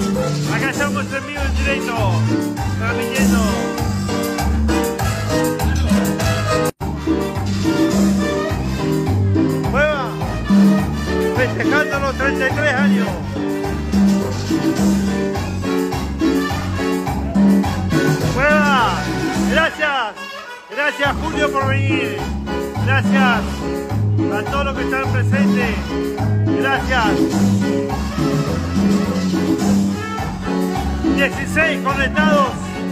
Acá estamos en vivo en directo, transmitiendo. Mueva, festejando los 33 años. Mueva, gracias. Gracias Julio por venir. Gracias a todos los que están presentes. Gracias. 16 conectados.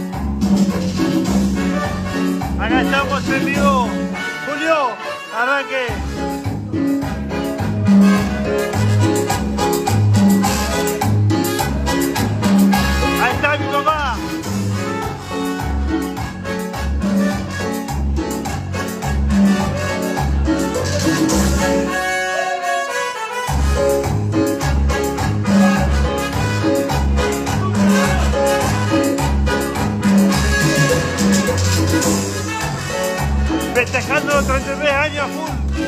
Acá estamos en vivo. Julio, arranque. Ahí está mi papá. Festejando los 33 años full.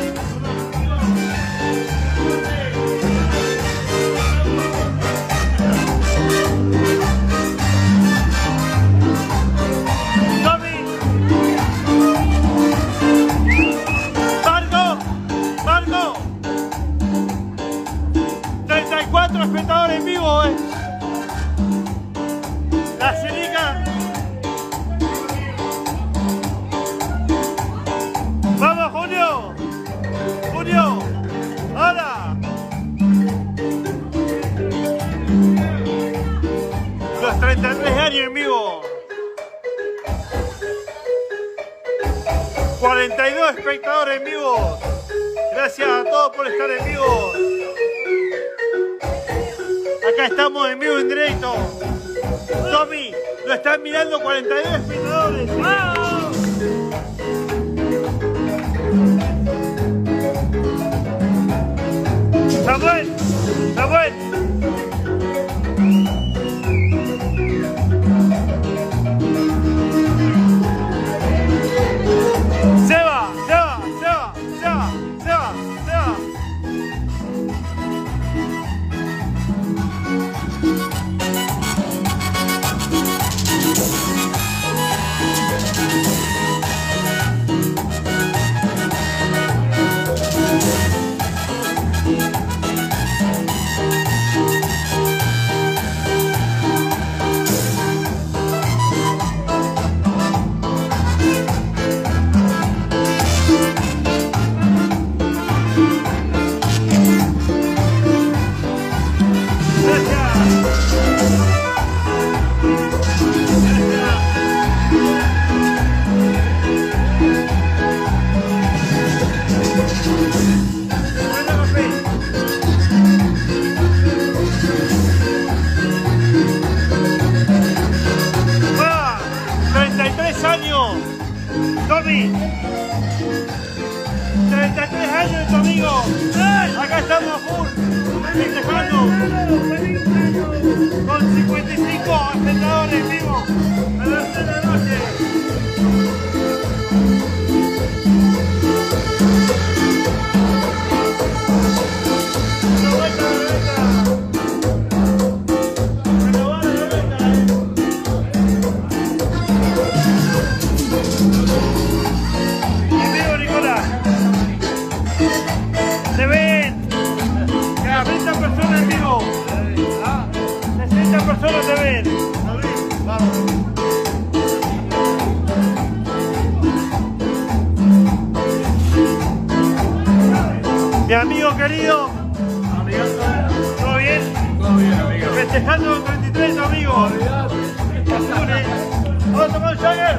Tommy. Marco. 34 espectadores en vivo, La Cinica. ¡Vamos, Julio! ¡Hola! Los 33 años en vivo. 42 espectadores en vivo. Gracias a todos por estar en vivo. Acá estamos en vivo en directo. Tommy, lo están mirando 42 espectadores. ¡Wow! Samuel. Seba. Tommy, 33 años de tu amigo. Acá estamos a full, festejando con 55 espectadores en vivo a las 3 de la noche. Personas te ven. Vamos. Mi amigo querido. ¿Todo bien? Todo bien, amigo. Festejando los 33, amigo. Vamos a tomar un Jagger.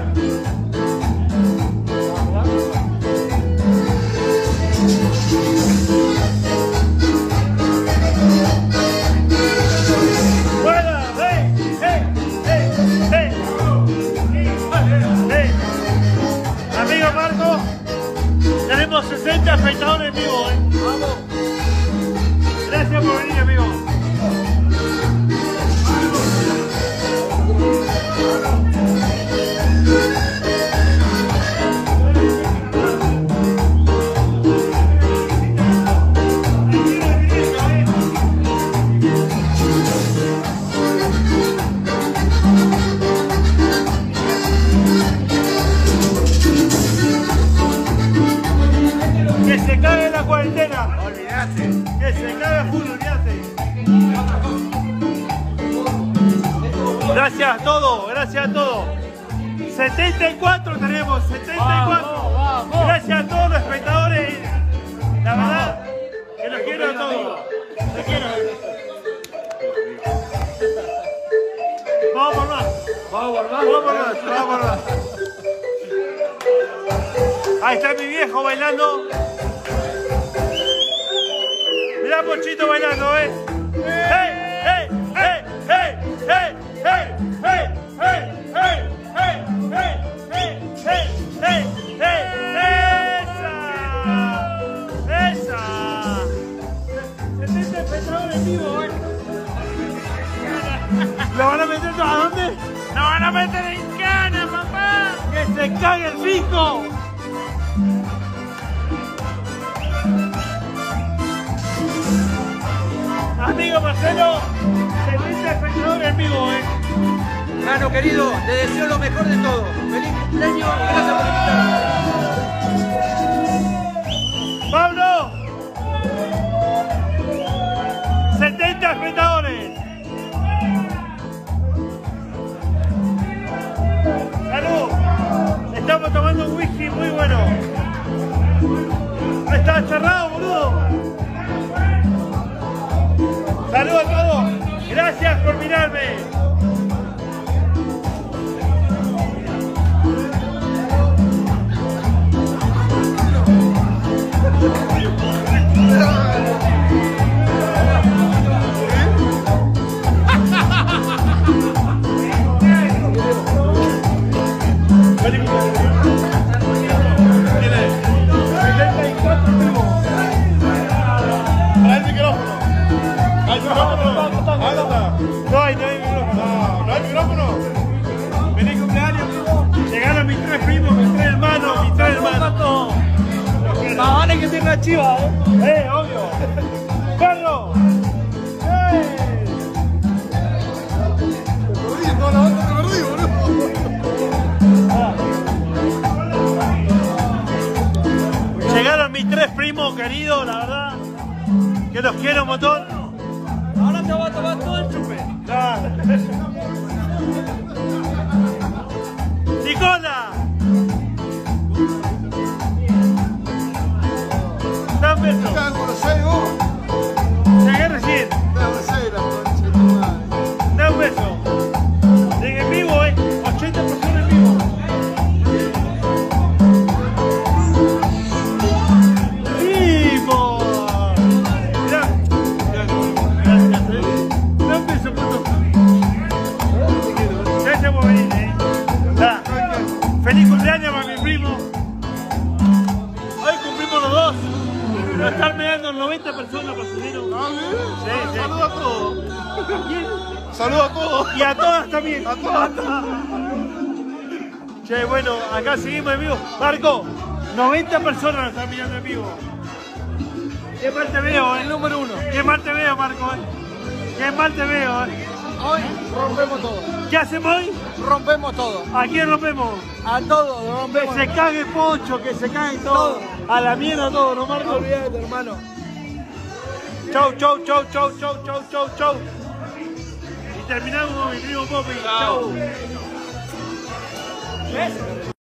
Amigo Marco, tenemos 60 espectadores en vivo, Vamos. Gracias por venir, amigo. Gracias a todos, gracias a todos. 74 tenemos, 74. Vamos. Gracias a todos los espectadores. La verdad que los quiero a todos. Los quiero. Vamos por más. Vamos por más. Vamos por más. Vamos por más. Ahí está mi viejo bailando. Mirá Pochito bailando, ¡Hey! ¡Hey! ¡Hey! ¡Hey! ¡Hey! ¡Hey! ¡Hey! ¡Hey! ¡Hey! ¡Hey! ¡Hey! ¡Hey! ¡Hey! ¡Hey! ¡Hey! ¡Esa! ¡Esa! 70 espectadores en vivo, ¿Lo van a meter a dónde? ¡Lo van a meter en cana, papá! ¡Que se cague el pico! Amigo Marcelo, 70 espectadores en vivo, Mano querido, te deseo lo mejor de todo. Feliz cumpleaños, gracias por invitarme. ¡Pablo! 70 espectadores. ¡Salud! Estamos tomando un whisky muy bueno. ¿Está cerrado, boludo? ¡Salud a todos! ¡Gracias por mirarme! No hay micrófono. Feliz cumpleaños. Llegaron mis tres primos, mis tres hermanos. Más vale que tenga chiva, Obvio. ¡Perro! Llegaron mis tres primos queridos, la verdad, que los quiero un montón. Ahora te voy a tomar todo el chupe. ¡Nicola! Da un beso. Llegué recién. Da un beso. Llegué en vivo, 80 personas en vivo. ¡Vivo! Mirá. Gracias, Da un beso, puto. Gracias por venir, Da. Feliz cumpleaños para mi primo. Hoy cumplimos los dos. Nos están mirando 90 personas por subir. Sí. Saludos a todos. ¿Quién? Saludos a todos. Y a todas también. A todas. Che, bueno, acá seguimos en vivo. Marco, 90 personas nos están mirando en vivo. Qué mal te veo, El número 1. Qué mal te veo, Marco, Qué mal te veo, Hoy rompemos todo. ¿Qué hacemos hoy? Rompemos todo. ¿A quién rompemos? A todo lo Que rompemos. se cague Poncho, que se cague todo. A la mierda todo, ¿no, Marco? Olvídate, hermano. Chau. Y terminamos con mi primo Popi. Chau. ¿Ves?